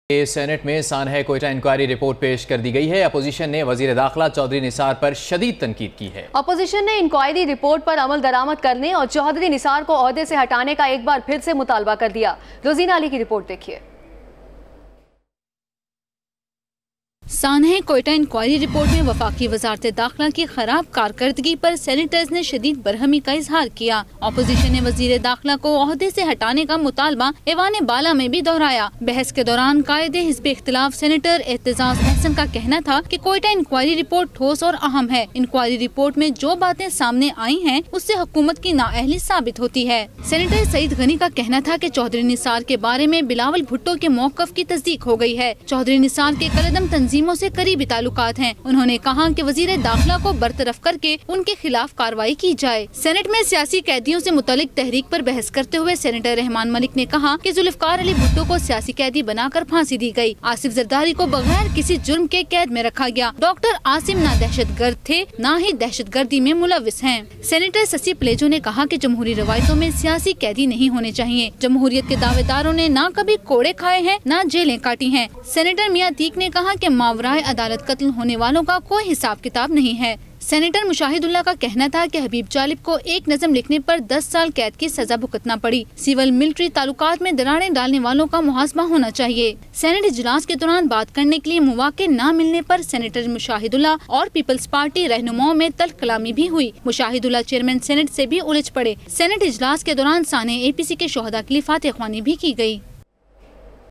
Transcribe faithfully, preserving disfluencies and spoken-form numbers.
Senate में सानह Quetta inquiry report पेश कर दी गई है। अपोजिशन ने वजीर दाखिला चौधरी निसार पर शदीद तनकीद की है। अपोजिशन ने इंक्वायरी रिपोर्ट पर अमल दरामद करने और चौधरी निसार को ओहदे से हटाने का एक बार फिर से मुतालबा कर दिया। रोजीना अली की रिपोर्ट देखिए। सानह कोयटा इंक्वायरी रिपोर्ट में वफाकी वजारत दाखिला की खराब कारकर्दगी पर सेनेटर्स ने शदीद बरहमी का इजहार किया। अपोजिशन ने वजीर दाखिला को ओहदे से हटाने का मुतालबा ऐवान बाला में भी दोहराया। बहस के दौरान कायदे हिज़्ब इख्तिलाफ सेनेटर एतजाज अहसन का कहना था कि कोयटा इंक्वायरी रिपोर्ट ठोस और अहम है। इंक्वायरी रिपोर्ट में जो बातें सामने आई हैं उससे हुकूमत की नाअहली साबित होती है। सेनेटर सईद गनी का कहना था कि चौधरी निसार के बारे में बिलावल भुट्टो के मौक़िफ़ की तस्दीक हो गई है। चौधरी निसार के कलदम तंजीमों से करीबी ताल्लुकात हैं। उन्होंने कहा कि वजीर दाखिला को बरतरफ करके उनके खिलाफ कार्रवाई की जाए। सेनेट में सियासी कैदियों से मुतालिक तहरीक पर बहस करते हुए सेनेटर रहमान मलिक ने कहा कि जुल्फकार अली भुट्टो को सियासी कैदी बनाकर फांसी दी गई। आसिफ जरदारी को बगैर किसी जुर्म के कैद में रखा गया। डॉक्टर आसिम ना दहशत गर्द थे न ही दहशत गर्दी में मुलविस हैं। सेनेटर ससी प्लेजो ने कहा कि जमहूरी रवायतों में सियासी कैदी नहीं होने चाहिए। जमहूरियत के दावेदारों ने न कभी कोड़े खाए हैं न जेलें काटी हैं। सेनेटर मियां तीक ने कहा कि मावराए अदालत कत्ल होने वालों का कोई हिसाब किताब नहीं है। सेनेटर मुशाहिदुल्लाह का कहना था कि हबीब जालिब को एक नज़म लिखने पर दस साल कैद की सजा भुगतना पड़ी। सिविल मिलिट्री ताल्लुकात में दरारें डालने वालों का मुहासबा होना चाहिए। सेनेट इजलास के दौरान बात करने के लिए मौके न मिलने पर सेनेटर मुशाहिदुल्लाह और पीपल्स पार्टी रहनुमाओं में तल्ख कलामी भी हुई। मुशाहिदुल्लाह चेयरमैन सेनेट से भी उलझ पड़े। सेनेट इजलास के दौरान साने ए पी सी के शोहदा के लिए फातह ख्वानी भी की गई।